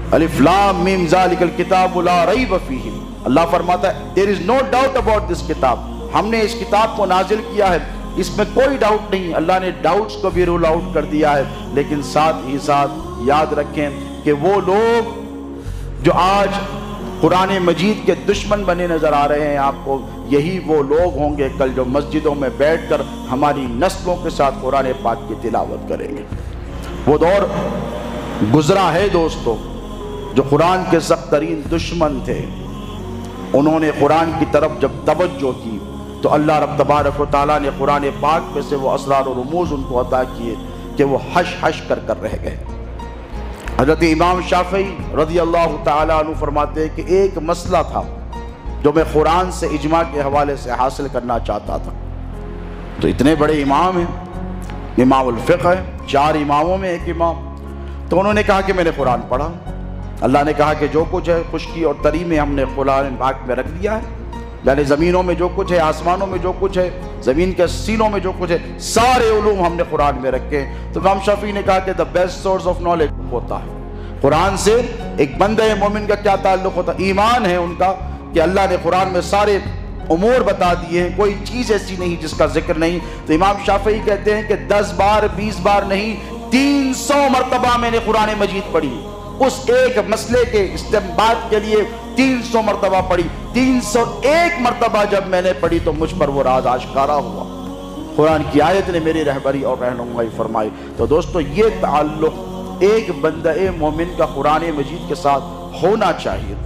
الف لام میم ذالک الکتاب لا ریب فیہ، اللہ فرماتا ہے there is no doubt about this کتاب، ہم نے اس کتاب کو نازل کیا ہے، اس میں کوئی ڈاؤٹ نہیں۔ اللہ نے ڈاؤٹس کو بھی رول آؤٹ کر دیا ہے، لیکن ساتھ ہی ساتھ یاد رکھیں کہ وہ لوگ جو آج قرآن مجید کے دشمن بنے نظر آ رہے ہیں آپ کو، یہی وہ لوگ ہوں گے کل جو مسجدوں میں بیٹھ کر ہماری نسلوں کے ساتھ قرآن پاک کی تلاوت کریں گے۔ وہ دور گزرا ہے دوستو، جو قرآن کے سخت ترین دشمن تھے، انہوں نے قرآن کی طرف جب توجہ کی تو اللہ رب تبارک و تعالیٰ نے قرآن پاک میں سے وہ اسرار و رموز ان کو عطا کیے کہ وہ ہش ہش کر رہ گئے۔ حضرت امام شافعی رضی اللہ تعالیٰ عنہ فرماتے ہیں کہ ایک مسئلہ تھا جو میں قرآن سے اجماع کے حوالے سے حاصل کرنا چاہتا تھا۔ تو اتنے بڑے امام ہیں، امام الفقہ ہے، 4 اماموں میں ایک امام، تو انہوں نے کہا کہ میں نے قرآن پڑھا، اللہ نے کہا کہ جو کچھ ہے خشکی اور تری میں ہم نے قرآن پاک میں رکھ دیا ہے، یعنی زمینوں میں جو کچھ ہے، آسمانوں میں جو کچھ ہے، زمین کے سینوں میں جو کچھ ہے، سارے علوم ہم نے قرآن میں رکھے۔ تو امام شافعی نے کہا کہ the best source of knowledge ہوتا ہے قرآن سے ایک بندہ مومن کا کیا تعلق ہوتا ہے، ایمان ہے ان کا کہ اللہ نے قرآن میں سارے امور بتا دیے ہیں، کوئی چیز ایسی نہیں جس کا ذکر نہیں۔ تو امام شافعی کہتے ہیں کہ 10 بار 20 بار نہیں، 300 مرتبہ میں نے قرآن مجید پڑھی، اس ایک مسئلے کے استنباط کے لیے 300 مرتبہ پڑھی۔ 301 مرتبہ جب میں نے پڑھی تو مجھ پر وہ راز آشکارا ہوا، قرآن کی آیت نے میری رہبری اور رہنمائی فرمائی۔ تو دوستو یہ تعلق ایک بندہ مومن کا قرآن مجید کے ساتھ ہونا چاہیے۔